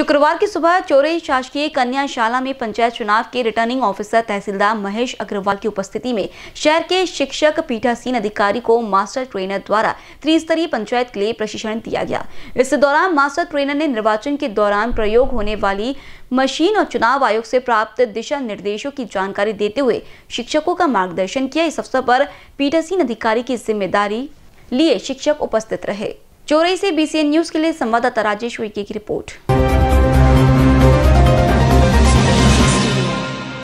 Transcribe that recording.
शुक्रवार की सुबह चोरई शासकीय कन्या शाला में पंचायत चुनाव के रिटर्निंग ऑफिसर तहसीलदार महेश अग्रवाल की उपस्थिति में शहर के शिक्षक पीठासीन अधिकारी को मास्टर ट्रेनर द्वारा त्रिस्तरीय पंचायत के लिए प्रशिक्षण दिया गया। इस दौरान मास्टर ट्रेनर ने निर्वाचन के दौरान प्रयोग होने वाली मशीन और चुनाव आयोग से प्राप्त दिशा निर्देशों की जानकारी देते हुए शिक्षकों का मार्गदर्शन किया। इस अवसर पर पीठासीन अधिकारी की जिम्मेदारी लिए शिक्षक उपस्थित रहे। चोरई से BCN न्यूज के लिए संवाददाता राजेश उइके की रिपोर्ट।